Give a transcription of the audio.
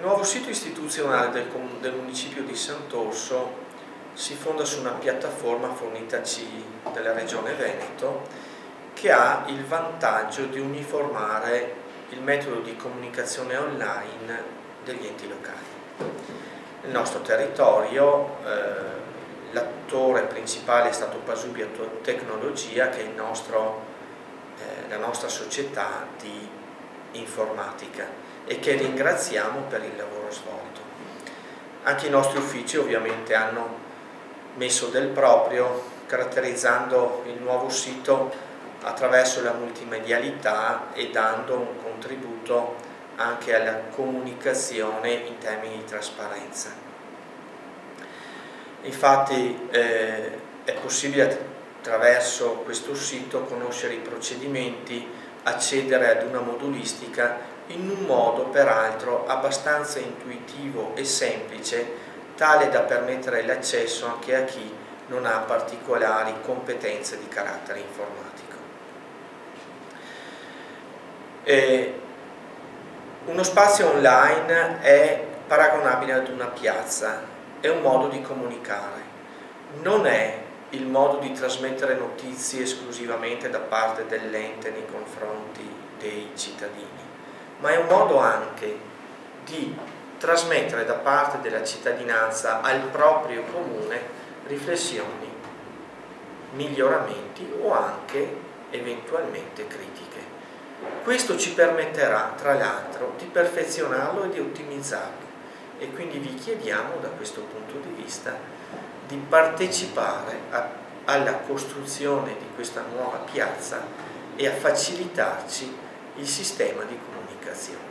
nuovo sito istituzionale del municipio di Sant'Orso si fonda su una piattaforma fornitaci dalla Regione Veneto che ha il vantaggio di uniformare il metodo di comunicazione online degli enti locali. Nel nostro territorio l'attore principale è stato Pasubia Tecnologia, che è la nostra società di informatica e che ringraziamo per il lavoro svolto. Anche i nostri uffici ovviamente hanno messo del proprio, caratterizzando il nuovo sito attraverso la multimedialità e dando un contributo anche alla comunicazione in termini di trasparenza. Infatti è possibile attraverso questo sito conoscere i procedimenti, accedere ad una modulistica in un modo peraltro abbastanza intuitivo e semplice, tale da permettere l'accesso anche a chi non ha particolari competenze di carattere informatico. Uno spazio online è paragonabile ad una piazza, è un modo di comunicare, non è il modo di trasmettere notizie esclusivamente da parte dell'ente nei confronti dei cittadini, ma è un modo anche di trasmettere da parte della cittadinanza al proprio comune riflessioni, miglioramenti o anche eventualmente critiche. Questo ci permetterà, tra l'altro, di perfezionarlo e di ottimizzarlo, e quindi vi chiediamo da questo punto di vista di partecipare alla costruzione di questa nuova piazza e a facilitarci il sistema di comunicazione.